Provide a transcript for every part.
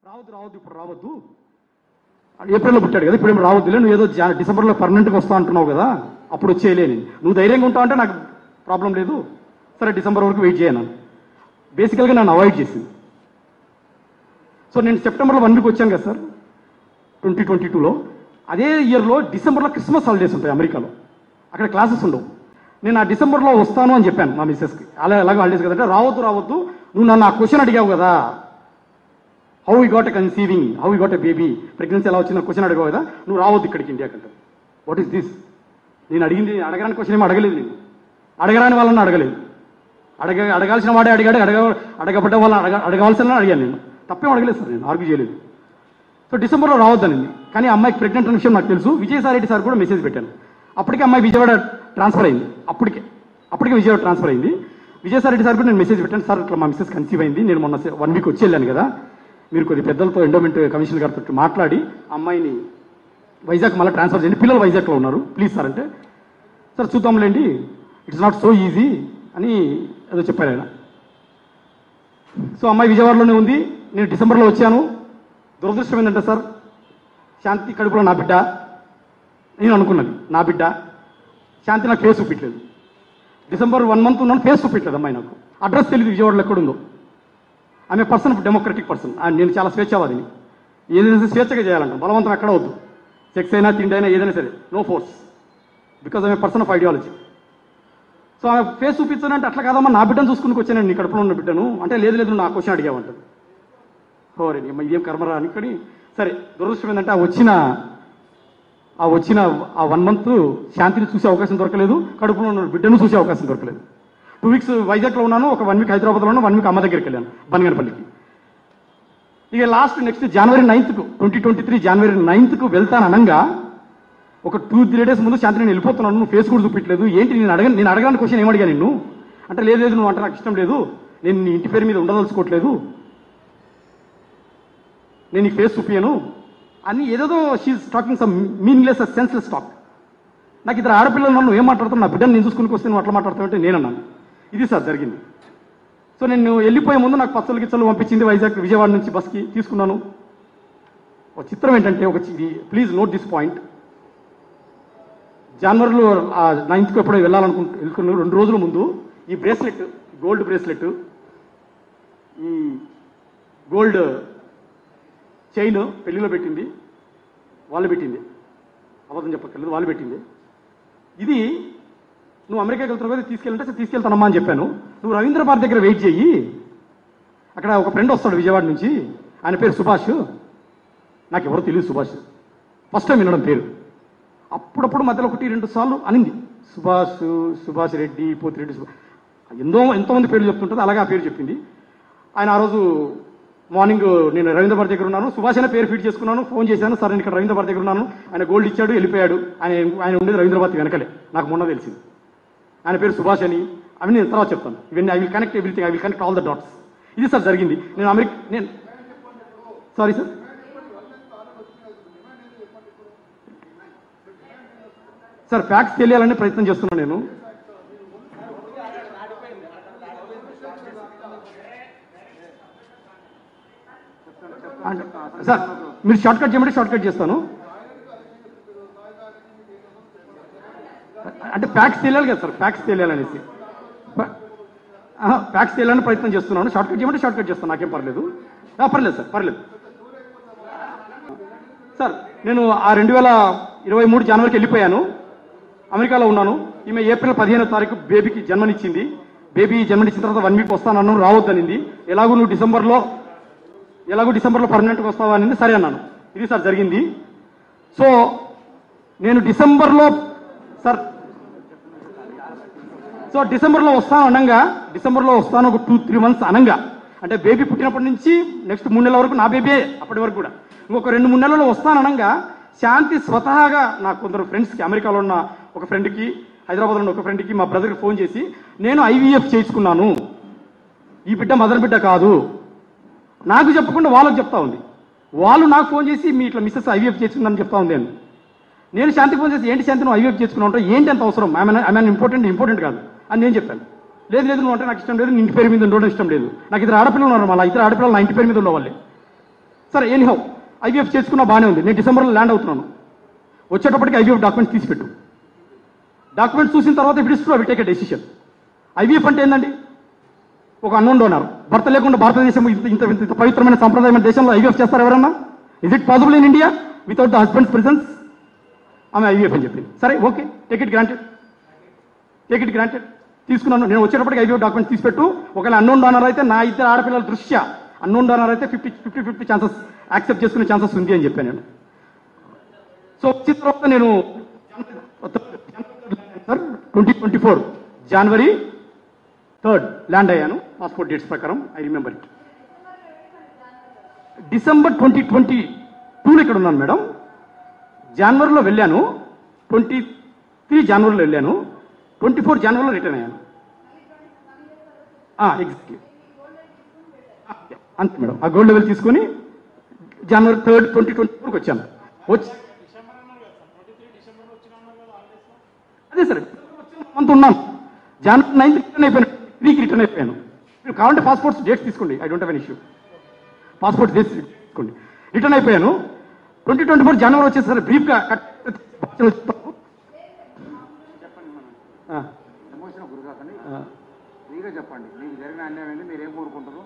రావద్దు రావద్దు ఇప్పుడు రావద్దు, ఏప్రిల్లో పుట్టాడు కదా, ఇప్పుడు ఏం రావద్దులే, నువ్వు ఏదో డిసెంబర్లో పర్మనెంట్గా వస్తా అంటున్నావు కదా, అప్పుడు వచ్చేయలేని, నువ్వు ధైర్యంగా ఉంటావు అంటే నాకు ప్రాబ్లం లేదు, సరే డిసెంబర్ వరకు వెయిట్ చేయను. బేసికల్గా నన్ను అవాయిడ్ చేసింది. సో నేను సెప్టెంబర్లో 1 వీక్ వచ్చాను కదా సార్ 2022లో. అదే ఇయర్లో డిసెంబర్లో క్రిస్మస్ హాలిడేస్ ఉంటాయి అమెరికాలో, అక్కడ క్లాసెస్ ఉండవు. నేను ఆ డిసెంబర్లో వస్తాను అని చెప్పాను మా మిస్సెస్కి. ఎలాగో హాలిడేస్ కదంటే, రావద్దు రావద్దు, నువ్వు నన్ను ఆ క్వశ్చన్ అడిగావు కదా, how you got a conceiving, how you got a baby, pregnancy ఎలా వచ్చిన క్వశ్చన్ అడిగావు కదా, నువ్వు రావద్దు ఇక్కడికి ఇండియాకి అంటే. What is this? నేను అడిగింది అడగరాని క్వశ్చన్ ఏమో అడగలేదు, నేను అడగరాని వాళ్ళని అడగలేదు. అడగాల్సిన వాడే అడిగాడు, అడగబడ్డ వాళ్ళని అడగాల్సిన అడిగాను. నేను తప్పేం అడగలేదు సార్, నేను ఆర్గ్యూ చేయలేదు. సో డిసెంబర్లో రావద్దనింది. కానీ అమ్మాయికి ప్రెగ్నెంట్ అనే విషయం నాకు తెలుసు. విజయసాయిరెడ్డి సార్ కూడా మెసేజ్ పెట్టాను. అప్పటికే అమ్మాయి విజయవాడ ట్రాన్స్ఫర్ అయింది. అప్పటికే విజయవాడ ట్రాన్స్ఫర్ అయింది. విజయసాయిరెడ్డి సార్ కూడా నేను మెసేజ్ పెట్టాను, సార్ ఇట్లా మా మిస్సెస్ కన్సీవ్ అయింది, నేను మొన్న 1 వీక్ వచ్చి వెళ్ళాను కదా, మీరు కొద్ది పెద్దలతో ఎండోమెంట్ కమిషనర్ గారితో మాట్లాడి అమ్మాయిని వైజాగ్ మళ్ళీ ట్రాన్స్ఫర్ చేయండి, పిల్లలు వైజాగ్లో ఉన్నారు ప్లీజ్ సార్ అంటే, సార్ చూద్దాంలేండి, ఇట్స్ నాట్ సో ఈజీ అని ఏదో చెప్పారు ఆయన. సో అమ్మాయి విజయవాడలోనే ఉంది. నేను డిసెంబర్లో వచ్చాను. దురదృష్టం ఏంటంటే సార్, శాంతి కడుపులో నా బిడ్డ, నేను అనుకున్నది నా బిడ్డ. శాంతి నాకు ఫేస్ చూపించలేదు. డిసెంబర్ 1 మంత్ ఉన్నాను, ఫేస్ చూపించలేదు అమ్మాయి. నాకు అడ్రస్ తెలియదు విజయవాడలో ఎక్కడుందో. ఆమె పర్సన్ డెమోక్రటిక్ పర్సన్, నేను చాలా స్వేచ్ఛవాదిని, ఏదైనా స్వేచ్ఛగా చేయాలంటాను, బలవంతం ఎక్కడ వద్దు, సెక్స్ అయినా తిండి అయినా ఏదైనా సరే, నో ఫోర్స్, బికాజ్ ఆమె పర్సన్ ఆఫ్ ఐడియాలజీ. సో ఆమె ఫేస్ చూపించానంటే, అట్లా కాదమ్మా నా బిడ్డను చూసుకుని వచ్చాను నీ కడుపులో ఉన్న బిడ్డను అంటే, లేదు లేదు నా క్వశ్చన్ అడిగామంటారు. ఓరే ఇదేం కర్మరా అనుకొని, సరే దురదృష్టం ఏంటంటే ఆ వచ్చిన 1 మంత్ శాంతిని చూసే అవకాశం దొరకలేదు, కడుపులో ఉన్న బిడ్డను చూసే అవకాశం దొరకలేదు. 2 వీక్స్ వైజాగ్లో ఉన్నాను, ఒక 1 వీక్ హైదరాబాద్లో ఉన్నాను, 1 వీక్ అమ్మ దగ్గరికి వెళ్ళాను బనగనపల్లికి. ఇక నెక్స్ట్ జనవరి 9th 2023 జనవరి 9th వెళ్తాను అనగా, ఒక 2-3 days ముందు శాంతి నేను వెళ్ళిపోతున్నాను, నువ్వు ఫేస్ కూడా చూపించలేదు, ఏంటి నేను అడగడానికి క్వశ్చన్ ఏమడిగా నిన్ను అంటే, లేదు లేదు నువ్వు అంటే నాకు ఇష్టం లేదు, నేను నీ ఇంటి పేరు మీద ఉండదలుచుకోవట్లేదు, నేను నీ ఫేస్ చూపించను అని ఏదేదో she's talking some meaningless senseless talk. నాకు 2 ఆడపిల్లలు నన్ను ఏం మాట్లాడుతాను, నా బిడ్డను నేను చూసుకుని వస్తే నువ్వు అట్లా మాట్లాడతావంటే నేనన్నాను. ఇది సార్ జరిగింది. సో నేను వెళ్ళిపోయే ముందు నాకు పచ్చలు గిచ్చలు పంపించింది విజయవాడ నుంచి బస్కి తీసుకున్నాను. ఒక చిత్రం ఏంటంటే, ప్లీజ్ నోట్ దిస్ పాయింట్, జనవరిలో 9th ఎప్పుడో వెళ్తున్నాను 2 రోజుల ముందు ఈ బ్రేస్లెట్, గోల్డ్ బ్రేస్లెట్, ఈ గోల్డ్ చైన్ పెళ్లిలో పెట్టింది, వాళ్ళు పెట్టింది, అబద్ధం చెప్పక్కర్లేదు, వాళ్ళు పెట్టింది. ఇది నువ్వు అమెరికాకి వెళ్తున్నావు కదా, తీసుకెళ్ళంటే తీసుకెళ్తానమ్మా అని చెప్పాను. నువ్వు రవీంద్ర భారతి దగ్గర వెయిట్ చేయి, అక్కడ ఒక ఫ్రెండ్ వస్తాడు విజయవాడ నుంచి, ఆయన పేరు సుభాష్, నాకు ఎవరో తెలియదు సుభాష్, ఫస్ట్ టైం వినడం పేరు. అప్పుడప్పుడు మధ్యలో 1-2 సార్లు అనింది సుభాష్ రెడ్డి, పోతిరెడ్డి, ఎంతోమంది పేర్లు చెప్తుంటుంది, అలాగే ఆ పేరు చెప్పింది. ఆయన ఆ రోజు మార్నింగ్ నేను రవీంద్ర భారతి దగ్గర ఉన్నాను, సుభాష్ అనే పేరు ఫీడ్ చేసుకున్నాను, ఫోన్ చేశాను, సార్ నేను ఇక్కడ రవీంద్ర భారతి దగ్గర ఉన్నాను, ఆయన గోల్డ్ ఇచ్చాడు వెళ్ళిపోయాడు, ఆయన ఉండేది రవీంద్ర భారతి వెనకలే, నాకు మొన్న తెలిసింది. ఆయన పేరు సుభాష్ అని, అవి నేను తర్వాత చెప్తాను. ఇవన్నీ I will connect everything, I will connect all the dots. ఇది సార్ జరిగింది. నేను సారీ సార్, సార్ ఫ్యాక్ట్స్ తెలియాలని ప్రయత్నం చేస్తున్నాను నేను. సార్ మీరు షార్ట్ కట్ చేయమంటే షార్ట్ కట్ చేస్తాను. అంటే ఫ్యాక్ట్స్ తెలియాలి కదా సార్, ఫ్యాక్ట్స్ తెలియాలనేసి ఫ్యాక్ట్స్ తెలియాలని ప్రయత్నం చేస్తున్నాను. షార్ట్ కట్ చేయమంటే షార్ట్ కట్ చేస్తాను, నాకేం పర్లేదు. పర్లేదు సార్, పర్లేదు సార్. నేను ఆ 2023 జనవరికి వెళ్ళిపోయాను, అమెరికాలో ఉన్నాను. ఈమె ఏప్రిల్ 15వ తారీఖు బేబీకి జన్మనిచ్చింది. బేబీ జన్మనిచ్చిన తర్వాత 1 వీక్ వస్తానన్నాను, రావద్దనింది. ఎలాగో డిసెంబర్లో పర్మనెంట్గా వస్తావా అని, సరే అన్నాను. ఇది సార్ జరిగింది. సో నేను డిసెంబర్లో వస్తాను ఒక 2-3 months అనంగా, అంటే బేబీ పుట్టినప్పటి నుంచి నెక్స్ట్ 3 నెలల వరకు నా బేబీ, అప్పటి వరకు కూడా ఇంకొక 2-3 నెలల్లో వస్తాననంగా, శాంతి స్వతహాగా నాకు కొందరు ఫ్రెండ్స్కి, అమెరికాలో ఉన్న ఒక ఫ్రెండ్కి, హైదరాబాద్లో ఉన్న ఒక ఫ్రెండ్కి, మా బ్రదర్కి ఫోన్ చేసి, నేను ఐవీఎఫ్ చేసుకున్నాను, ఈ బిడ్డ మదర్ బిడ్డ కాదు, నాకు చెప్పకుండా వాళ్ళకి చెప్తా ఉంది. వాళ్ళు నాకు ఫోన్ చేసి మీ ఇట్లా మిస్సెస్ ఐవీఎఫ్ చేసుకుందని చెప్తా ఉంది అని. నేను శాంతికి ఫోన్ చేసి, ఏంటి శాంతి నువ్వు ఐవీఎఫ్ చేసుకున్నావు అంటే, ఏంటి అంత అవసరం, ఐ ఇంపార్టెంట్ కాదు అని నేను చెప్పాను. లేదు లేదు నువ్వు అంటే నాకు ఇష్టం లేదు, నీ ఇంటి పేరు మీద ఉండడం ఇష్టం లేదు, నాకు 2 ఆడపిల్లలు ఉన్నారు, మళ్ళీ 2 ఆడపిల్లలు నా ఇంటి పేరు మీద ఉండవాళ్ళే. సరే ఎనీహౌ ఐవీఎఫ్ చేసుకున్నా బాగానే ఉంది. నేను డిసెంబర్లో ల్యాండ్ అవుతున్నాను. వచ్చేటప్పటికి ఐవీఎఫ్ డాక్యుమెంట్స్ తీసిపెట్టు. డాక్యుమెంట్స్ చూసిన తర్వాత ఇప్పుడు ఇస్తూ అవి టేక్ ఎ డెసిషన్. ఐవీఎఫ్ అంటే ఏంటండి? ఒక అన్నోన్ డోనర్, భర్త లేకుండా భారతదేశం ఇంత ఇంత పవిత్రమైన సంప్రదాయమైన దేశంలో ఐవీఎఫ్ చేస్తారు ఎవరన్నా? Is it possible in India without the husband's presence? ఆమె ఐవీఎఫ్ అని చెప్పింది. సరే ఓకే, టేక్ ఇట్ గ్రాంటెడ్. తీసుకున్నాను. నేను వచ్చేటప్పటికి ఐవీఎఫ్ డాక్యుమెంట్స్ తీసిపెట్టు. ఒకవేళ అన్నోన్ డోనర్ అయితే నా ఇద్దరు ఆడపిల్లల దృష్ట్యా అన్నోన్ డోనర్ అయితే 50-50 ఛాన్సెస్ యాక్సెప్ట్ చేసుకునే ఛాన్సెస్ ఉంది అని చెప్పాను నేను. సో వచ్చిన తర్వాత నేను 2024 జనవరి 3rd ల్యాండ్ అయ్యాను పాస్పోర్ట్ డేట్స్ ప్రకారం. I remember it. డిసెంబర్ 2022 ఇక్కడ ఉన్నాను మేడం. జనవరిలో వెళ్ళాను, 23 జనవరిలో వెళ్ళాను, 24 జనవరిలో రిటర్న్ అయ్యాను. ఎగ్జాక్ట్లీ అంతే మేడం. ఆ గోల్డ్ లెవెల్ తీసుకొని జనవరి 3rd 2024కి వచ్చాను. అదే సరే మంత్ ఉన్నాను. జనవరి 9th రిటర్న్ అయిపోయాను, 3కి రిటర్న్ అయిపోయాను. మీరు కావాలంటే పాస్పోర్ట్స్ డేట్స్ తీసుకోండి, I don't have an issue. Passport dates తీసుకోండి. రిటర్న్ అయిపోయాను. 2024 జనవరి వచ్చేసరి బ్రీఫ్గా చెప్పండి. మీకు జరిగిన అన్యాయం మీరు ఏం కోరుకుంటారు?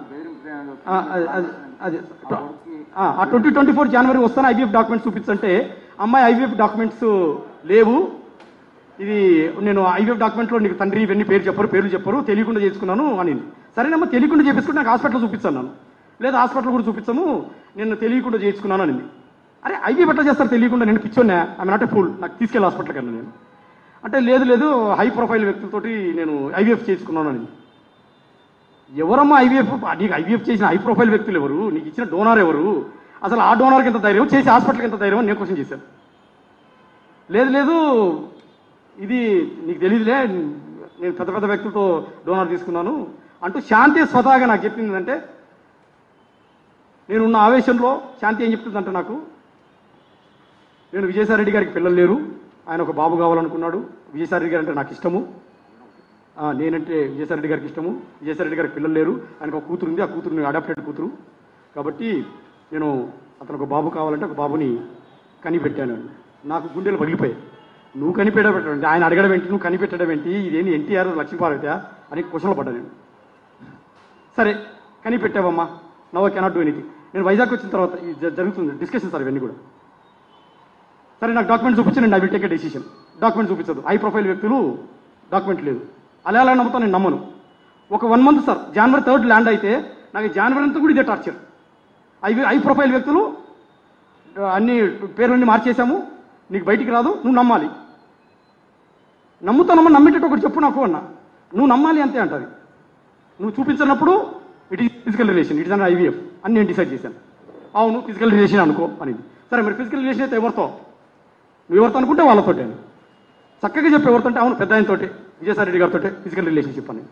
ఆ 2024 జనవరి వస్తాను ఐవీఎఫ్ డాక్యుమెంట్స్ చూపించంటే అమ్మాయి ఐవీఎఫ్ డాక్యుమెంట్స్ లేవు, ఇది నేను ఐవీఎఫ్ డాక్యుమెంట్లో నీకు తండ్రి ఇవన్నీ పేర్లు చెప్పరు తెలియకుండా చేసుకున్నాను అని. సరేనమ్మా, తెలియకుండా చేపించుకుంటే నాకు హాస్పిటల్ చూపించాను. లేదా హాస్పిటల్ కూడా చూపించాము, నేను తెలియకుండా చేయించుకున్నాను అని. అరే ఐవీఎఫ్ ఎట్లా చేస్తారు తెలియకుండా? నేను పిచ్చోన్నా, ఐఎమ్ నాట్ ఏ ఫుల్, నాకు తీసుకెళ్ళి హాస్పిటల్కి వెళ్ళాను నేను అంటే. లేదు హై ప్రొఫైల్ వ్యక్తులతోటి నేను ఐవీఎఫ్ చేసుకున్నాను అని. ఎవరమ్మా ఐవీఎఫ్? నీకు ఐవీఎఫ్ చేసిన హై ప్రొఫైల్ వ్యక్తులు ఎవరు? నీకు ఇచ్చిన డోనార్ ఎవరు? అసలు ఆ డోనార్కి ఎంత ధైర్యం, చేసి హాస్పిటల్కి ఎంత ధైర్యం అని నేను క్వశ్చన్ చేశాను. లేదు ఇది నీకు తెలియదులే, నేను పెద్ద వ్యక్తులతో డోనార్ తీసుకున్నాను అంటూ శాంతి స్వతహాగా నాకు చెప్పింది. అంటే నేనున్న ఆవేశంలో శాంతి ఏం చెప్తుందంటే, నాకు నేను విజయసాయిరెడ్డి గారికి పిల్లలు లేరు, ఆయన ఒక బాబు కావాలనుకున్నాడు. విజయసాయిరెడ్డి గారు అంటే నాకు ఇష్టము, నేనంటే విజయసాయిరెడ్డి గారికి ఇష్టము. విజయసాయిరెడ్డి గారికి పిల్లలు లేరు, ఆయనకు ఒక కూతురు ఉంది, ఆ కూతురుని అడాప్టెడ్ కూతురు కాబట్టి నేను అతను ఒక బాబు కావాలంటే ఒక బాబుని కనిపెట్టాను. నాకు గుండెలు పగిలిపోయాయి. నువ్వు కనిపెట్టడం, ఆయన అడగడం ఏంటి, నువ్వు కనిపెట్టడం ఏంటి, ఇదేంటి ఎన్టీఆర్ లక్ష్మీపార్వతి అని క్వశ్చన్లో పడ్డా నేను. సరే కనిపెట్టావమ్మా, now I cannot do anything. నేను వైజాగ్ వచ్చిన తర్వాత జరుగుతుంది డిస్కషన్ సార్ ఇవన్నీ కూడా. సరే నాకు డాక్యుమెంట్ చూపించండి, I will take a decision. Document చూపించదు, హై ప్రొఫైల్ వ్యక్తులు డాక్యుమెంట్ లేదు. అలా నమ్ముతాను, నేను నమ్మను. ఒక 1 month సార్, జనవరి 3rd ల్యాండ్ అయితే నాకు జనవరి అంతా కూడా ఇదే టార్చర్. హై ప్రొఫైల్ వ్యక్తులు అన్ని పేర్లన్నీ మార్చేశాము, నీకు బయటికి రాదు, నువ్వు నమ్మాలి. నమ్ముతానమ్మా, నమ్మేటట్టు ఒకటి చెప్పు నాకు అన్నా. నువ్వు నమ్మాలి అంతే అంటది. నువ్వు చూపించినప్పుడు it is physical relation, it is an IVF అని నేను డిసైడ్ చేశాను. అవును ఫిజికల్ రిలేషన్ అనుకో అనేది. సరే మరి ఫిజికల్ రిలేషన్ అయితే ఎవరితో? నువ్వు ఎవరితో అనుకుంటే వాళ్ళతోటే. చక్కగా చెప్పి ఎవరితో అంటే, అవును పెద్ద ఆయనతోటి, విజయసాయిరెడ్డి గారితో ఫిజికల్ రిలేషన్షిప్ అని.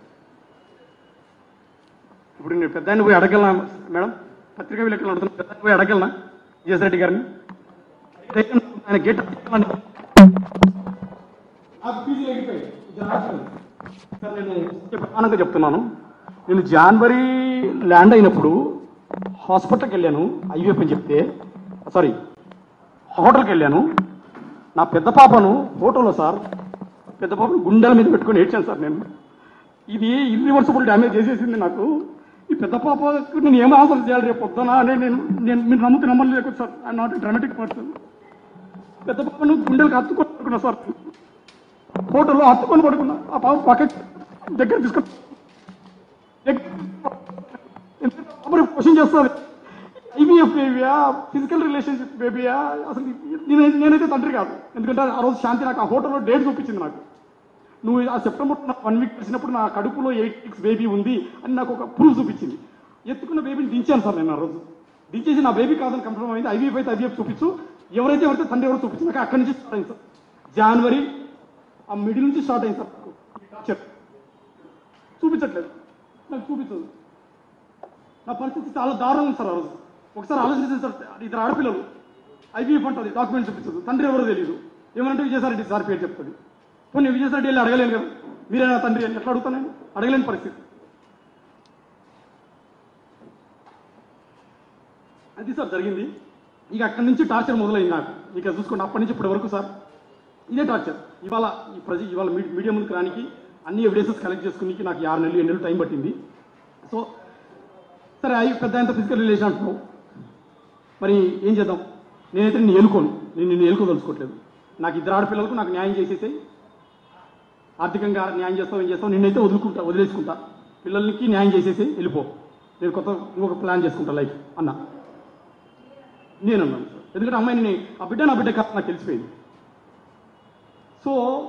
ఇప్పుడు నేను పెద్ద ఆయన పోయి అడగలనా మేడం? పత్రికా విలేకరులు అడుగుతున్నా, పెద్ద పోయి అడగలనా విజయసాయిరెడ్డి గారిని? ఆయన గేట్ నేను ప్రధానంగా చెప్తున్నాను. నేను జనవరి ల్యాండ్ అయినప్పుడు హాస్పిటల్కి వెళ్ళాను, ఐవీఎఫ్ అని చెప్తే, సారీ హోటల్కి వెళ్ళాను. నా పెద్ద పాపను హోటల్లో సార్, పెద్ద పాపను గుండెల మీద పెట్టుకొని ఏడ్చాను సార్. నేను ఇది ఇర్రివర్సిబుల్ డ్యామేజ్ చేసేసింది నాకు. ఈ పెద్ద పాపకు నేను ఏం ఆన్సర్ చేయాలి రేపు పొద్దున అని నేను మీరు నమ్మలేదు sir. I not dramatic person. పెద్ద పాపను గుండెలకు హత్తుకొని పడుకున్నా సార్, హోటల్లో హత్తుకొని పడుకున్నా. ఆ పాప పక్క దగ్గర తీసుకొని క్వశ్చన్ చేస్తుంది, ఐవీఎఫ్ బేబీయా ఫిజికల్ రిలేషన్షిప్ బేబీయా? అసలు నేనైతే తండ్రి కాదు. ఎందుకంటే ఆ రోజు శాంతి నాకు ఆ హోటల్లో డేట్ చూపించింది. నాకు నువ్వు ఆ సెప్టెంబర్ 1 week వచ్చినప్పుడు నా కడుపులో 8 weeks బేబీ ఉంది అని నాకు ఒక ప్రూఫ్ చూపించింది. ఎత్తుకున్న బేబీని దించాను సార్ నేను. ఆ రోజు దించేసి నా బేబీ కాదని కన్ఫర్మ్ అయింది. ఐవీఎఫ్ అయితే ఐవీఎఫ్ చూపించు, ఎవరైతే తండ్రి ఎవరు చూపించింది. నాకు అక్కడి నుంచి స్టార్ట్ అయింది సార్. జనవరి ఆ మిడిల్ నుంచి స్టార్ట్ అయింది సార్. చూపించట్లేదు, నాకు చూపించదు. నా పరిస్థితి చాలా దారుణం ఉంది సార్. ఆ రోజు ఒకసారి ఆలోచించారు సార్. 2 ఆడపిల్లలు, ఐవీఎఫ్ అంటుంది, డాక్యుమెంట్ చూపించదు, తండ్రి ఎవరో తెలియదు. ఏమంటే విజయసాయిరెడ్డి సార్ పేరు చెప్తుంది. పోనీ విజయసాయిరెడ్డి వెళ్ళి అడగలేను కదా, మీరేనా తండ్రి అని ఎట్లా అడుగుతాను నేను? అడగలేని పరిస్థితి. అది సార్ జరిగింది. ఇక అక్కడి నుంచి టార్చర్ మొదలైంది నాకు. ఇక చూసుకోండి అప్పటి నుంచి ఇప్పటి వరకు సార్ ఇదే టార్చర్. ఇవాళ మీడియా ముందుకు రానికి అన్ని ఎవిడెన్సెస్ కలెక్ట్ చేసుకుని నాకు 6 నెలలు 7 నెలలు టైం పట్టింది. సో సరే అవి పెద్ద ఎంత ఫిజికల్ రిలేషన్ అంటున్నావు, మరి ఏం చేద్దాం? నేనైతే నిన్ను ఏలుకోను, నేను నిన్ను ఏలుకోదలుచుకోవట్లేదు. నాకు 2 ఆడపిల్లలకు నాకు న్యాయం చేసేసాయి, ఆర్థికంగా న్యాయం చేస్తావు, ఏం చేస్తావు, నిన్నైతే వదిలేసుకుంటా, పిల్లలకి న్యాయం చేసేసి వెళ్ళిపో, నేను ఇంకొక ప్లాన్ చేసుకుంటా లైఫ్ అన్న నేనన్నాను సార్. ఎందుకంటే అమ్మాయిని ఆ బిడ్డ నా బిడ్డ కాదు నాకు తెలిసిపోయింది. సో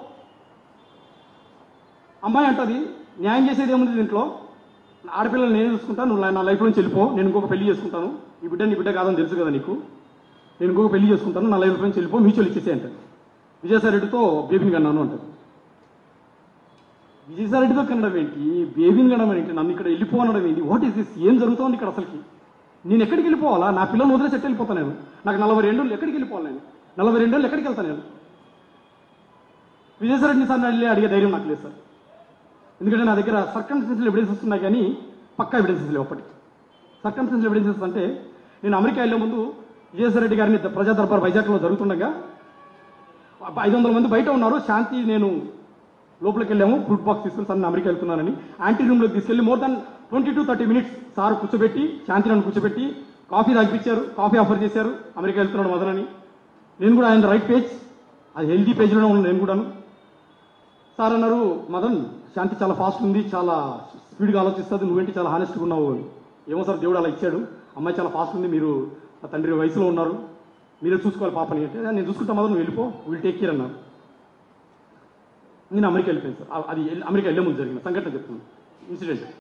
అమ్మాయి అంటది న్యాయం చేసేది ఏముంది దీంట్లో, ఆడపిల్లలు నేను చూసుకుంటా, నువ్వు నా లైఫ్ నుంచి వెళ్ళిపో, నేను ఇంకొక పెళ్లి చేసుకుంటాను, ఈ బిడ్డ నీ బిడ్డ కాదని తెలుసు కదా నీకు, నేను ఇంకొక పెళ్లి చేసుకుంటాను, నా లైఫ్ నుంచి వెళ్ళిపో, మ్యూచువల్ ఇచ్చేసే అంటారు. విజయసాయి రెడ్డితో బేబీని కన్నాను అంటారు. విజయసాయి రెడ్డితో కనడం ఏంటి, బేబీని కనడం ఏంటి, నన్ను ఇక్కడ వెళ్ళిపో అనడం ఏంటి, వాట్ ఈస్ దిస్, ఏం జరుగుతోంది ఇక్కడ అసలుకి? నేను ఎక్కడికి వెళ్ళిపోవాలా? నా పిల్లలు వదిలే చెట్టు వెళ్ళిపోతాను నేను. నాకు 42 ఏళ్ళు ఎక్కడికి వెళ్ళిపోవాలి? నేను 42 ఏళ్ళు ఎక్కడికి వెళ్తాను నేను? విజయసాయి రెడ్డిని సార్ అడిగే ధైర్యం నాకు లేదు సార్. ఎందుకంటే నా దగ్గర సర్కమ్స్టెన్షియల్ ఎవిడెన్సెస్ ఉన్నాయి కానీ పక్కా ఎవిడెన్సెస్ లేవు. అప్పటికి సర్కమ్స్టెన్షియల్ ఎవిడెన్సెస్ అంటే నేను అమెరికా వెళ్ళే ముందు విజయసాయి రెడ్డి గారిని ప్రజా దర్బార్ వైజాగ్లో జరుగుతుండగా 500 మంది బయట ఉన్నారు. శాంతి నేను లోపలికి వెళ్ళాము, ఫుడ్ బాక్స్ తీసుకుని సార్ నేను అమెరికా వెళ్తున్నానని యాంటీ రూమ్లోకి తీసుకెళ్ళి more than 20 to 30 minutes sir కూర్చోబెట్టి, శాంతి నన్ను కూర్చోబెట్టి కాఫీ తాగిపించారు, కాఫీ ఆఫర్ చేశారు. అమెరికా వెళ్తున్నాడు మదన్ అని. నేను కూడా ఆయన రైట్ పేజ్, అది హెల్దీ పేజ్లోనే ఉన్నాను నేను కూడాను. సార్ అన్నారు, మదన్ శాంతి చాలా ఫాస్ట్ ఉంది, చాలా స్పీడ్గా ఆలోచిస్తుంది, నువ్వేంటి చాలా హానెస్ట్గా ఉన్నావు. ఏమో సార్ దేవుడు అలా ఇచ్చాడు, అమ్మాయి చాలా ఫాస్ట్ ఉంది, మీరు ఆ తండ్రి వయసులో ఉన్నారు, మీరే చూసుకోవాలి పాపని అంటే, నేను చూసుకుంటా మదన్, నువ్వు వెళ్ళిపో, విల్ టేక్ కేర్ అన్నారు. నేను అమెరికా వెళ్ళిపోయాను సార్. అది అమెరికా వెళ్ళే ముందు జరిగిన సంఘటన చెప్తున్నాను, ఇన్సిడెంట్.